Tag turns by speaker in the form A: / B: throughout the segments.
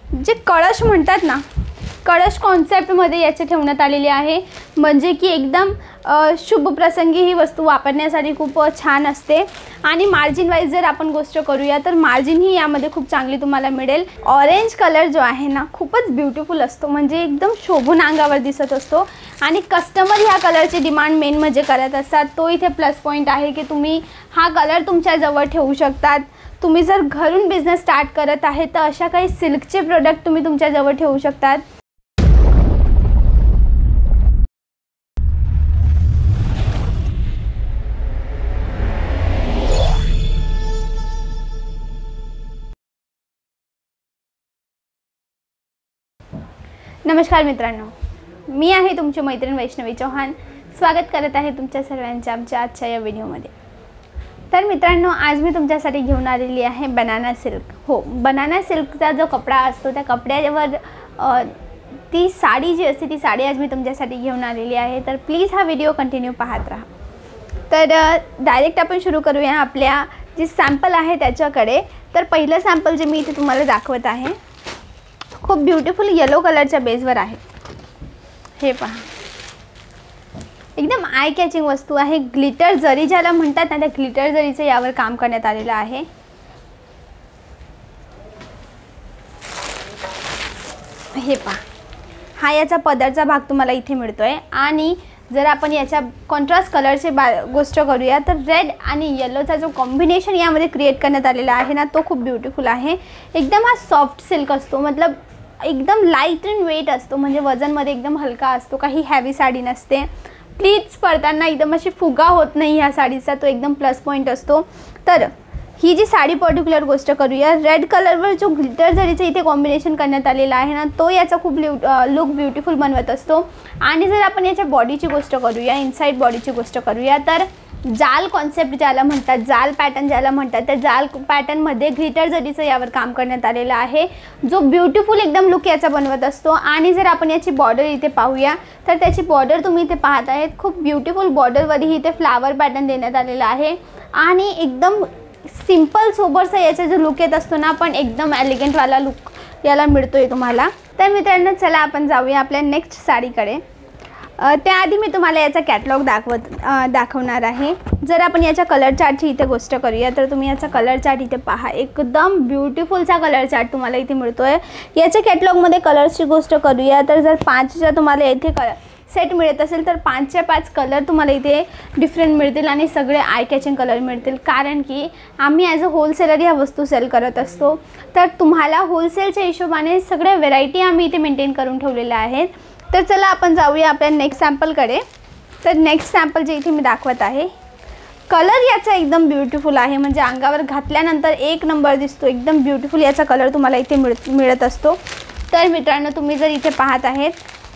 A: जे कळश म्हणतात ना, कळश कॉन्सेप्टमध्ये याचे ठेवण्यात आलेली आहे, म्हणजे की एकदम शुभ प्रसंगी ही वस्तू वापरण्यासाठी खूप छान असते। आणि मार्जिन वाईज जर आपण गोष्ट करूया तर मार्जिन ही यामध्ये खूप चांगली तुम्हाला मिळेल। ऑरेंज कलर जो आहे ना खूपच ब्युटिफुल असतो, म्हणजे एकदम शोभून अंगावर दिसत असतो आणि कस्टमर ह्या कलरची डिमांड मेन म्हणजे करत असतात। तो इथे प्लस पॉईंट आहे की तुम्ही हा कलर तुमच्या जवळ ठेवू शकतात। तुम्ही जर घरून बिझनेस स्टार्ट करत आहे तर अशा काही सिल्कचे प्रोडक्ट तुम्ही तुमच्या जवळ ठेवू शकतात। नमस्कार मित्रांनो, मी आहे तुमची मैत्रीण वैष्णवी चौहान। स्वागत करत आहे तुमच्या सर्वांच्या आमच्या आजच्या या व्हिडिओमध्ये। तर मित्रांनो, आज मी तुमच्यासाठी घेऊन आलेली आहे बनाना सिल्क। हो, बनाना सिल्कचा जो कपडा असतो त्या कपड्यावर ती साडी जी असते ती साडी आज मी तुमच्यासाठी घेऊन आलेली आहे। तर प्लीज हा व्हिडिओ कंटिन्यू पाहत राहा। तर डायरेक्ट आपण सुरू करूया आपल्या जी सॅम्पल आहे त्याच्याकडे। तर पहिलं सॅम्पल जे मी इथे तुम्हाला दाखवत आहे खूप ब्युटिफुल येलो कलरच्या बेसवर आहे। हे पहा, एकदम आय कॅचिंग वस्तू आहे। ग्लिटर जरी ज्याला म्हणतात ना, त्या ग्लिटर जरीचं यावर काम करण्यात आलेलं आहे। हे पहा, हा याचा पदरचा भाग तुम्हाला इथे मिळतोय। आणि जर आपण याच्या कॉन्ट्रास्ट कलरची गोष्ट करूया तर रेड आणि येलोचा जो कॉम्बिनेशन यामध्ये क्रिएट करण्यात आलेला आहे ना, तो खूप ब्युटिफुल आहे। एकदम हा सॉफ्ट सिल्क असतो, मतलब एकदम लाईट अँड वेट असतो, म्हणजे वजनमध्ये एकदम हलका असतो, काही हॅवी साडी नसते। प्लीज पडताना एकदम अशी फुगा होत नाही ह्या साडीचा, तो एकदम प्लस पॉईंट असतो। तर ही जी साडी पर्टिक्युलर गोष्ट करूया, रेड कलरवर जो ग्लिटर जरीचं इथे कॉम्बिनेशन करण्यात आलेला आहे ना, तो याचा खूप लुक ब्युटिफुल बनवत असतो। आणि जर आपण याच्या बॉडीची गोष्ट करूया, इनसाइड बॉडीची गोष्ट करूया, तर जाल कॉन्सेप्ट ज्याला म्हणतात, जाल पॅटर्न ज्याला म्हणतात, त्या जाल पॅटर्नमध्ये ग्लिटर जरीचं यावर काम करण्यात आलेलं आहे, जो ब्युटिफुल एकदम लुक याचा बनवत असतो। आणि जर आपण याची बॉर्डर इथे पाहूया तर त्याची बॉर्डर तुम्ही इथे पाहत आहेत, खूप ब्युटिफुल बॉर्डरवरही इथे फ्लावर पॅटर्न देण्यात आलेला आहे। आणि एकदम सिंपल सोबरसा याचा जो लुक येत असतो ना, पण एकदम एलिगंटवाला लुक याला मिळतोय तुम्हाला। तर मित्रांनो, चला आपण जाऊया आपल्या नेक्स्ट साडीकडे। त्याआधी मी तुम्हाला याचा कॅटलॉग दाखवणार आहे। जर आपण याच्या कलर चार्टची इथे गोष्ट करूया तर तुम्ही याचा कलर चार्ट इथे पहा, एकदम ब्युटिफुलचा कलर चार्ट तुम्हाला इथे मिळतोय। याच्या कॅटलॉगमध्ये कलर्सची गोष्ट करूया तर जर 5च्या तुम्हाला इथे सेट मिळत असेल तर 5च्या 5 कलर तुम्हाला इथे डिफरंट मिळतील आणि सगळे आय कॅचिंग कलर मिळतील, कारण की आम्ही ॲज अ होलसेलर ह्या वस्तू सेल करत असतो। तर तुम्हाला होलसेलच्या हिशोबाने सगळ्या व्हेरायटी आम्ही इथे मेंटेन करून ठेवलेल्या आहेत। तर चला आपण जाऊया आपल्या नेक्स्ट सॅम्पलकडे। तर नेक्स्ट सॅम्पल जे इथे मी दाखवत आहे, कलर याचा एकदम ब्युटिफुल आहे, म्हणजे अंगावर घातल्यानंतर एक नंबर दिसतो। एकदम ब्युटिफुल याचा कलर तुम्हाला इथे मिळत असतो। तर मित्रांनो, तुम्ही जर इथे पाहत आहेत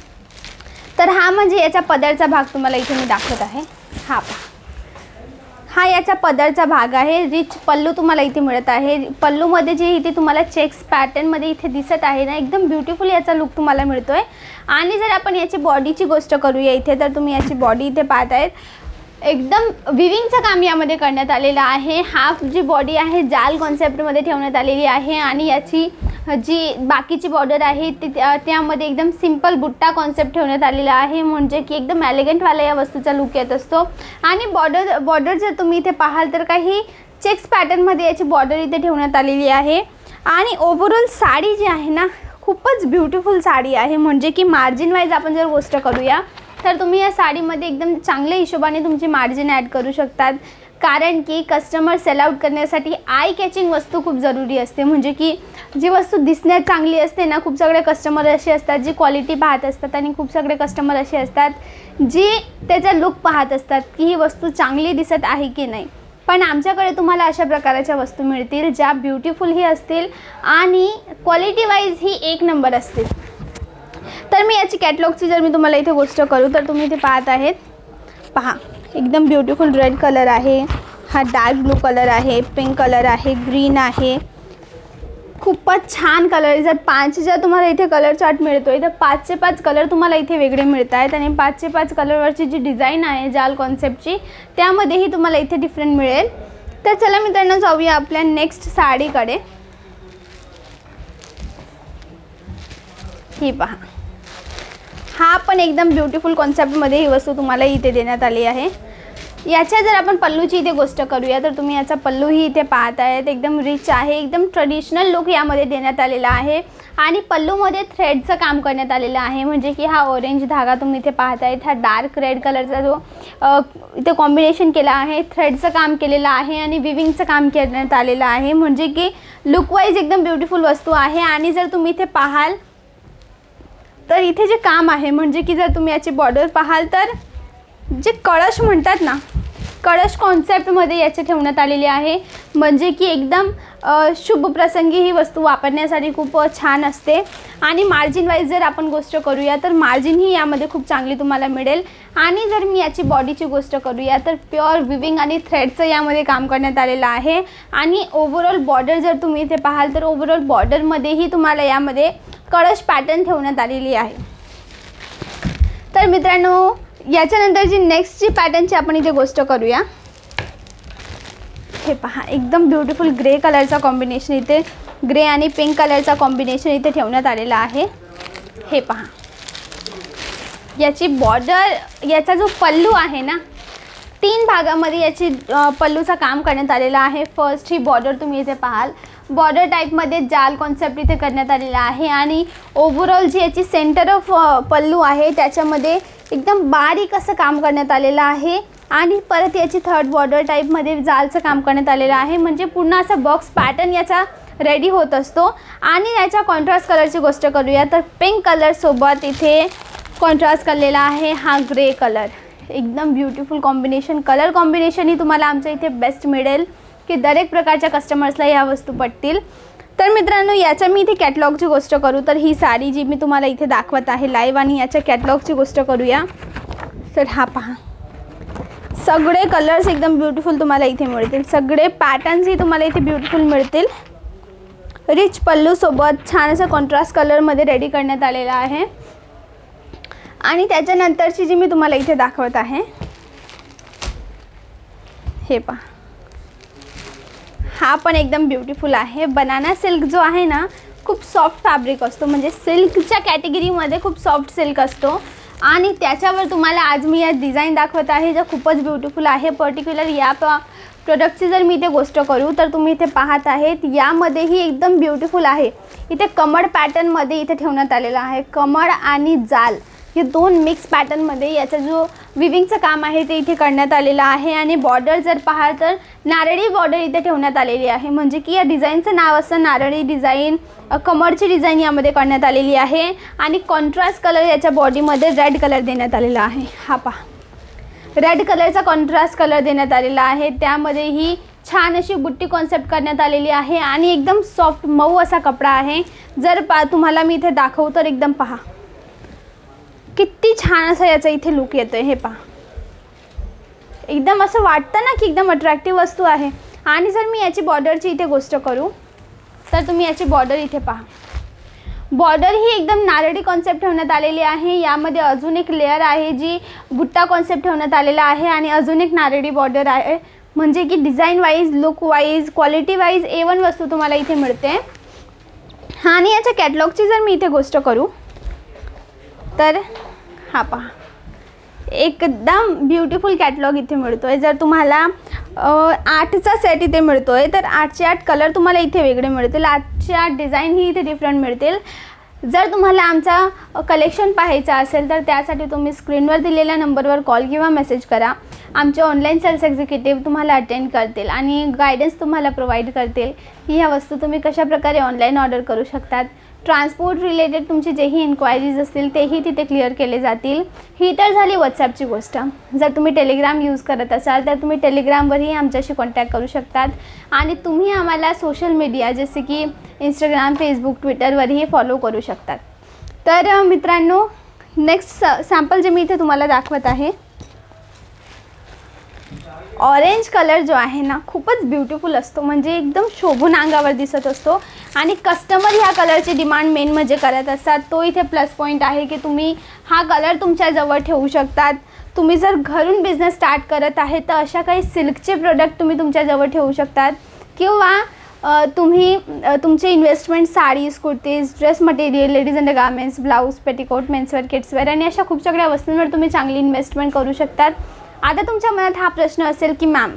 A: तर हा म्हणजे याचा पदरचा भाग तुम्हाला इथे मी दाखवत आहे। हा पहा, हा याचा पदरचा भाग आहे। रिच पल्लू तुम्हाला इथे मिळत आहे। पल्लूमध्ये जे इथे तुम्हाला चेक्स पॅटर्नमध्ये इथे दिसत आहे ना, एकदम ब्युटिफुल याचा लुक तुम्हाला मिळतोय। आणि जर आपण याची बॉडीची गोष्ट करूया इथे तर तुम्ही याची बॉडी इथे पाहत आहेत, एकदम विविंगचं काम यामध्ये करण्यात आलेलं आहे। हाफ जी बॉडी आहे जाल कॉन्सेप्टमध्ये ठेवण्यात आलेली आहे आणि याची जी बाकीची बॉर्डर आहे त्यामध्ये एकदम सिंपल बुट्टा कॉन्सेप्ट ठेवण्यात आलेला आहे, म्हणजे की एकदम एलिगंटवाला या वस्तूचा लुक येत असतो। आणि बॉर्डर जर तुम्ही इथे पाहाल तर काही चेक्स पॅटर्नमध्ये याची बॉर्डर इथे ठेवण्यात आलेली आहे। आणि ओव्हरऑल साडी जी आहे ना, खूपच ब्युटिफुल साडी आहे, म्हणजे की मार्जिन वाईज आपण जर गोष्ट करूया तर तुम्ही या साडीमध्ये एकदम चांगल्या हिशोबाने तुमची मार्जिन ॲड करू शकतात, कारण की कस्टमर सेल आउट करण्यासाठी आय कॅचिंग वस्तू खूप जरुरी असते। म्हणजे की जी वस्तू दिसण्यात चांगली असते ना, खूप सगळे कस्टमर असे असतात जी क्वालिटी पाहत असतात आणि खूप सगळे कस्टमर असे असतात जी त्याचा लुक पाहत असतात की ही वस्तू चांगली दिसत आहे की नाही। पण आमच्याकडे तुम्हाला अशा प्रकारच्या वस्तू मिळतील ज्या ब्युटिफुलही असतील आणि क्वालिटी वाईज ही एक नंबर असतील। तर मी याची कॅटलॉगची जर मी तुम्हाला इथे गोष्ट करू तर तुम्ही इथे पाहत आहेत, पहा एकदम ब्युटिफुल रेड कलर आहे, हा डार्क ब्लू कलर आहे, पिंक कलर आहे, ग्रीन आहे, खूपच छान कलर। जर 5 जर तुम्हाला इथे कलर चार्ट मिळतोय तर 5चे 5 कलर तुम्हाला इथे वेगळे मिळत आहेत। आणि 5चे 5 कलरवरची जी डिझाईन आहे जाल कॉन्सेप्टची त्यामध्येही तुम्हाला इथे डिफरंट मिळेल। तर चला मित्रांनो, जाऊया आपल्या नेक्स्ट साडीकडे। ही पहा, हा पण एकदम ब्युटिफुल कॉन्सेप्टमध्ये ही वस्तू तुम्हाला इथे देण्यात आली आहे. याच्या जर आपण पल्लूची इथे गोष्ट करूया तर तुम्ही याचा पल्लूही इथे पाहत आहेत. एकदम रिच आहे, एकदम ट्रेडिशनल लुक यामध्ये देण्यात आलेला आहे. आणि पल्लूमध्ये थ्रेडचं काम करण्यात आलेलं आहे. म्हणजे की हा ऑरेंज धागा तुम्ही इथे पाहत आहेत, हा डार्क रेड कलरचा जो इथे कॉम्बिनेशन केला आहे, थ्रेडचं काम केलेलं आहे आणि विविंगचं काम करण्यात आलेलं आहे. म्हणजे की लुकवाईज एकदम ब्युटिफुल वस्तू आहे. आणि जर तुम्ही इथे पाहाल तर इथे जे काम आहे, म्हणजे की जर तुम्ही याची बॉर्डर पाहाल तर जे कळश म्हणतात ना, कळश कॉन्सेप्टमध्ये याचे ठेवण्यात आलेले आहे. म्हणजे की एकदम शुभ प्रसंगी ही वस्तू वापरण्यासाठी खूप छान असते. आणि मार्जिन वाईज जर आपण गोष्ट करूया तर मार्जिन ही यामध्ये खूप चांगली तुम्हाला मिळेल. आणि जर मी याची बॉडीची गोष्ट करूया तर प्युअर विविंग आणि थ्रेडचं यामध्ये काम करण्यात आलेलं आहे. आणि ओव्हरऑल बॉर्डर जर तुम्ही इथे पाहाल तर ओव्हरऑल बॉर्डरमध्येही तुम्हाला यामध्ये कळश पॅटर्न ठेवण्यात आलेली आहे. तर मित्रांनो, याच्यानंतर जी नेक्स्ट जी पॅटर्नची आपण इथे गोष्ट करूया, हे पहा, एकदम ब्युटिफुल ग्रे कलरचा कॉम्बिनेशन, इथे ग्रे आणि पिंक कलरचा कॉम्बिनेशन इथे ठेवण्यात आलेला आहे. हे पहा, याची बॉर्डर, याचा जो पल्लू आहे ना, 3 भागामध्ये याची पल्लूचं काम करण्यात आलेलं आहे. फर्स्ट ही बॉर्डर तुम्ही इथे पाहाल, बॉर्डर टाईपमध्ये जाल कॉन्सेप्ट इथे करण्यात आलेला आहे. आणि ओव्हरऑल जी याची सेंटर ऑफ पल्लू आहे त्याच्यामध्ये एकदम बारीक असं काम करण्यात आलेलं आहे. आणि परत याची थर्ड बॉर्डर टाईपमध्ये जालचं काम करण्यात आलेलं आहे. म्हणजे पूर्ण असा बॉक्स पॅटर्न याचा रेडी होत असतो. आणि याच्या कॉन्ट्रास्ट कलरची गोष्ट करूया तर पिंक कलरसोबत इथे कॉन्ट्रास्ट केलेला आहे हा ग्रे कलर. एकदम ब्युटिफुल कॉम्बिनेशन, कलर कॉम्बिनेशनही तुम्हाला आमच्या इथे बेस्ट मिळेल की दरेक प्रकारच्या कस्टमर्सला या वस्तू पटतील. तर मित्रांनो, याच्या मी इथे कॅटलॉगची गोष्ट करू तर ही साडी जी मी तुम्हाला इथे दाखवत आहे लाईव्ह, आणि याच्या कॅटलॉगची गोष्ट करूया तर हा पहा, सगळे कलर्स एकदम ब्युटिफुल तुम्हाला इथे मिळतील. सगळे पॅटर्न्सही तुम्हाला इथे ब्युटिफुल मिळतील. रिच पल्लूसोबत छान असं कॉन्ट्रास्ट कलरमध्ये रेडी करण्यात आलेला आहे. आणि त्याच्यानंतरची जी मी तुम्हाला इथे दाखवत आहे, हे पहा, हा पण एकदम ब्युटिफुल आहे. बनाना सिल्क जो आहे ना, खूप सॉफ्ट फॅब्रिक असतो. म्हणजे सिल्कच्या कॅटेगरीमध्ये खूप सॉफ्ट सिल्क असतो. आणि त्याच्यावर तुम्हाला आज मी या डिझाईन दाखवत आहे ज्या खूपच ब्युटिफुल आहे. पर्टिक्युलर या प्रोडक्टची जर मी इथे गोष्ट करू तर तुम्ही इथे पाहत आहेत, यामध्येही एकदम ब्युटिफुल आहे. इथे कमळ पॅटर्नमध्ये इथे ठेवण्यात आलेला आहे. कमळ आणि जाल हे 2 मिक्स पॅटर्नमध्ये याचा जो विविंगचं काम आहे ते इथे करण्यात आलेलं आहे. आणि बॉर्डर जर पाहाल तर नारळी बॉर्डर इथे ठेवण्यात आलेली आहे. म्हणजे की या डिझाईनचं नाव असं नारळी डिझाईन, कमळची डिझाईन यामध्ये करण्यात आलेली आहे. आणि कॉन्ट्रास्ट कलर याच्या बॉडीमध्ये रेड कलर देण्यात आलेला आहे. हा पहा, रेड कलरचा कॉन्ट्रास्ट कलर देण्यात आलेला आहे. त्यामध्येही छान अशी बुट्टी कॉन्सेप्ट करण्यात आलेली आहे. आणि एकदम सॉफ्ट मऊ असा कपडा आहे. जर तुम्हाला मी इथे दाखवू तर एकदम पहा किती छान असा याचा इथे लुक येतोय. हे पहा, एकदम असं वाटतं ना की एकदम अट्रॅक्टिव्ह वस्तू आहे. आणि जर मी याची बॉर्डरची इथे गोष्ट करू तर तुम्ही याची बॉर्डर इथे पहा, बॉर्डर ही एकदम नारळी कॉन्सेप्ट ठेवण्यात आलेली आहे. यामध्ये अजून एक लेअर आहे जी बुट्टा कॉन्सेप्ट ठेवण्यात आलेला आहे. आणि अजून एक नारळी बॉर्डर आहे. म्हणजे की design wise, look wise, quality wise A1 वस्तू तुम्हाला इथे मिळते. आणि याच्या कॅटलॉगची जर मी इथे गोष्ट करू तर हा पहा, एकदम ब्युटिफुल कॅटलॉग इथे मिळतोय. जर तुम्हाला 8चा सेट इथे मिळतोय तर 8चे 8 कलर तुम्हाला इथे वेगळे मिळतील. 8चे 8 डिझाईन ही इथे डिफरंट मिळतील. जर तुम्हाला आमचा कलेक्शन पाहायचा असेल तर त्यासाठी तुम्ही स्क्रीनवर दिलेल्या नंबरवर कॉल किंवा मेसेज करा. आमचे ऑनलाईन सेल्स एक्झिक्युटिव्ह तुम्हाला अटेंड करतील आणि गायडन्स तुम्हाला प्रोव्हाइड करतील की ह्या वस्तू तुम्ही कशाप्रकारे ऑनलाईन ऑर्डर करू शकतात. ट्रान्सपोर्ट रिलेटेड तुमची जेही इन्क्वायरीज असतील तेही तिथे क्लिअर केले जातील. ही तर झाली व्हॉट्सॲपची गोष्ट. जर तुम्ही टेलिग्राम यूज करत असाल तर तुम्ही टेलिग्रामवरही आमच्याशी कॉन्टॅक्ट करू शकतात. आणि तुम्ही आम्हाला सोशल मीडिया जसे की इंस्टाग्राम, फेसबुक, ट्विटरवरही फॉलो करू शकतात. तर मित्रांनो, नेक्स्ट सॅम्पल जे मी इथे तुम्हाला दाखवत आहे, ऑरेंज कलर जो आहे ना खूपच ब्युटिफुल असतो. म्हणजे एकदम शोभून अंगावर दिसत असतो. आणि कस्टमर ह्या कलरची डिमांड मेन म्हणजे करत असतात. तो इथे प्लस पॉईंट आहे की तुम्ही हा कलर तुमच्याजवळ ठेवू शकतात. तुम्ही जर घरून बिझनेस स्टार्ट करत आहे तर अशा काही सिल्कचे प्रोडक्ट तुम्ही तुमच्याजवळ ठेवू शकतात. किंवा तुम्ही तुमचे investment saris, kurtis, dress material, ladies under garments, blouse, petticoat, menswear, kidswear आणि अशा खूप सगळ्या वस्तूंवर तुम्ही चांगली इन्व्हेस्टमेंट करू शकतात. आता तुमच्या मनात हा प्रश्न असेल की मॅम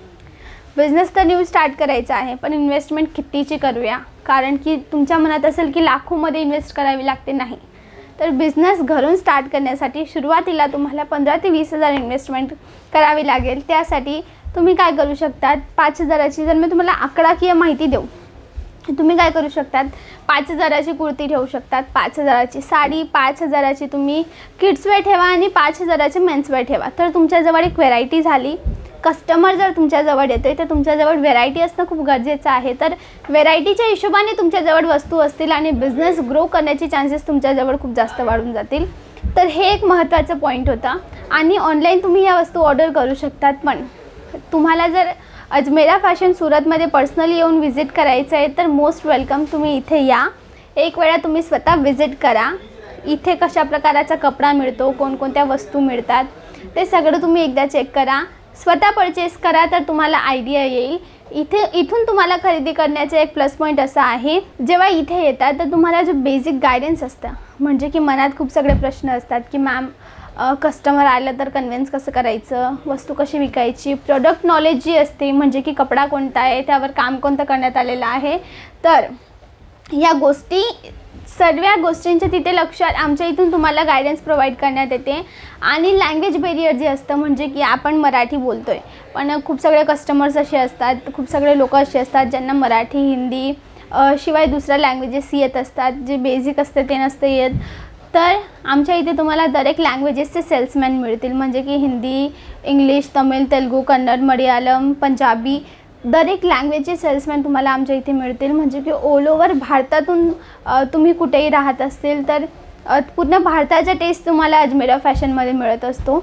A: बिझनेस तर न्यू स्टार्ट करायचा आहे, पण इन्व्हेस्टमेंट कितीची करूया? कारण की तुमच्या मनात असेल की लाखोमध्ये इन्व्हेस्ट करावी लागते. नाही, तर बिझनेस घरून स्टार्ट करण्यासाठी सुरुवातीला तुम्हाला 15 ते 20 हजार इन्व्हेस्टमेंट करावी लागेल. त्यासाठी तुम्ही काय करू शकतात, 5000ची जर मी तुम्हाला आकडाकीय माहिती देऊ, तुम्ही काय करू शकतात, 5000ची कुर्ती ठेवू शकतात, 5000ची साडी, 5000ची तुम्ही किड्सवेअर ठेवा आणि 5000चे मेन्सवेअर ठेवा. तर तुमच्याजवळ एक व्हेरायटी झाली. कस्टमर जर तुमच्याजवळ येतोय तर तुमच्याजवळ व्हेरायटी असणं खूप गरजेचं आहे. तर व्हेरायटीच्या हिशोबाने तुमच्याजवळ वस्तू असतील आणि बिझनेस ग्रो करण्याचे चान्सेस तुमच्याजवळ खूप जास्त वाढून जातील. तर हे एक महत्त्वाचं पॉईंट होता. आणि ऑनलाईन तुम्ही या वस्तू ऑर्डर करू शकतात. पण तुम्हाला जर अजमेरा फॅशन सुरतमध्ये पर्सनली येऊन व्हिजिट करायचं आहे तर मोस्ट वेलकम, तुम्ही इथे या. एक वेळा तुम्ही स्वतः व्हिजिट करा. इथे कशा प्रकाराचा कपडा मिळतो, कोणकोणत्या वस्तू मिळतात ते सगळं तुम्ही एकदा चेक करा. स्वतः परचेस करा तर तुम्हाला आयडिया येईल. इथून तुम्हाला खरेदी करण्याचा एक प्लस पॉईंट असा आहे, जेव्हा इथे येतात तर तुम्हाला जो बेसिक गायडन्स असतं, म्हणजे की मनात खूप सगळे प्रश्न असतात की मॅम कस्टमर आलं तर कन्व्हिन्स कसं करायचं, वस्तू कशी विकायची, प्रोडक्ट नॉलेज जी असते, म्हणजे की कपडा कोणता आहे, त्यावर काम कोणतं करण्यात आलेलं आहे. तर या गोष्टी सर्व गोष्टींच्या तिथे लक्षात आमच्या इथून तुम्हाला गायडन्स प्रोव्हाइड करण्यात येते. आणि लँग्वेज बॅरियर जे असतं, म्हणजे की आपण मराठी बोलतो आहे पण खूप सगळे कस्टमर्स असे असतात, खूप सगळे लोक असे असतात ज्यांना मराठी, हिंदी शिवाय दुसऱ्या लँग्वेजेस येत असतात, जे बेसिक असते ते नसते येत. तर आमच्या इथे तुम्हाला दरेक लँग्वेजेसचे सेल्समॅन मिळतील, म्हणजे की हिंदी, इंग्लिश, तमिळ, तेलुगू, कन्नड, मल्याळम, पंजाबी, दरेक लँग्वेजचे सेल्समॅन तुम्हाला आमच्या इथे मिळतील. म्हणजे की ऑल ओव्हर भारतातून तुम्ही कुठेही राहत असतील तर पूर्ण भारताचा टेस्ट तुम्हाला अजमेरा फॅशनमध्ये मिळत असतो.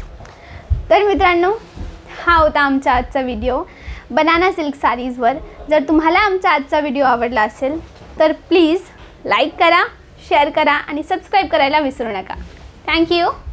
A: तर मित्रांनो, हा होता आमचा आजचा व्हिडिओ बनाना सिल्क साडीजवर. जर तुम्हाला आमचा आजचा व्हिडिओ आवडला असेल तर प्लीज लाईक करा, शेअर करा आणि सबस्क्राईब करायला विसरू नका. थँक्यू.